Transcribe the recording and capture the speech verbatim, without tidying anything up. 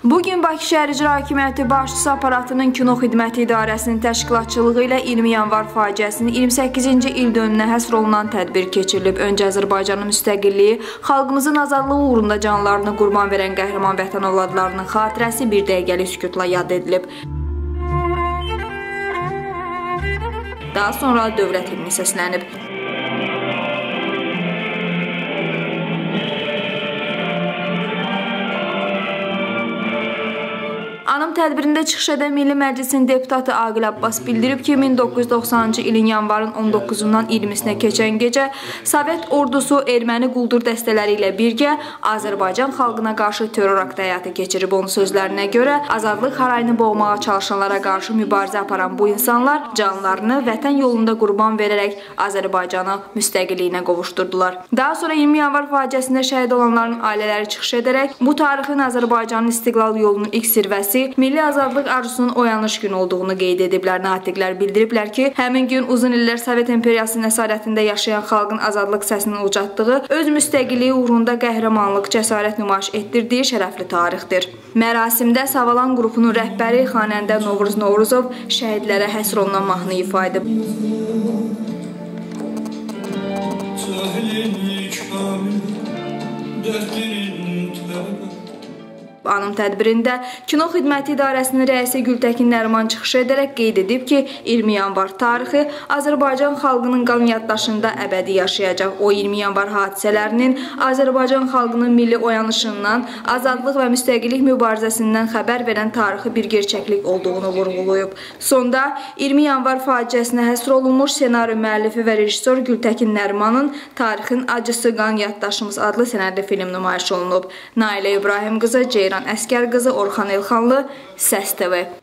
Bugün Bakı Şəhər İcra Hakimiyyəti başçısı aparatının Kino Xidməti İdarəsinin təşkilatçılığı ilə iyirmi yanvar faciəsinin iyirmi səkkizinci ildönünə həsr olunan tədbir keçirilib. Öncə Azərbaycanın müstəqilliyi, xalqımızın azadlığı uğrunda canlarını qurban verən qəhrəman vətən övladlarının xatirəsi bir dəqiqəlik sükutla yad edilib. Daha sonra dövlət himni səslənib. Anım tədbirində çıxış edən Milli Məclisin deputatı Aqil Abbas bildirib ki, min doqquz yüz doxsanıncı ilin yanvarın on doqquzundan iyirmisinə keçən gecə Sovet ordusu erməni quldur dəstələri ilə birgə Azərbaycan xalqına qarşı terror aktı həyata keçirib. Onun sözlərinə görə, azadlıq harayını boğmağa çalışanlara qarşı mübarizə aparan bu insanlar canlarını vətən yolunda qurban verərək Azərbaycanı müstəqilliyinə qovuşdurdular. Daha sonra iyirmi yanvar faciəsində şəhid olanların ailələri çıxış edərək bu tarixin Azərbaycanın istiqlal yolunun ilk zirvəsi milli azadlıq arzusunun oyanış günü olduğunu qeyd ediblər. Natiqlər bildiriblər ki, həmin gün uzun illər Sovet imperiyasının əsarətində yaşayan xalqın azadlıq səsinin ucatdığı, öz müstəqilliyi uğrunda qəhrəmanlıq, cəsarət nümayiş etdirdiyi şərəfli tarixdir. Mərasimdə Savalan qrupunun rəhbəri xanəndə Novruz Novruzov şəhidlərə həsr olunan mahnı ifa edib. Anım tədbirində Kino Xidməti İdarəsinin rəisi Gültəkin Nəriman çıxış edərək qeyd edib ki, iyirmi yanvar tarixi Azərbaycan xalqının qan yaddaşında əbədi yaşayacaq. O, iyirmi yanvar hadisələrinin Azərbaycan xalqının milli oyanışından, azadlıq və müstəqillik mübarizəsindən xəbər verən tarixi bir gerçəklik olduğunu vurğulayıb. Sonda iyirmi yanvar faciəsinə həsr olunmuş senari müəllifi və rejissor Gültəkin Nərimanın Tarixin Acısı Qan Yaddaşımız adlı sənədli film nümayiş olunub. Nailə İbrahim qızı, Ceyran Əskər qızı, Orxan Elxanlı, Səs T V.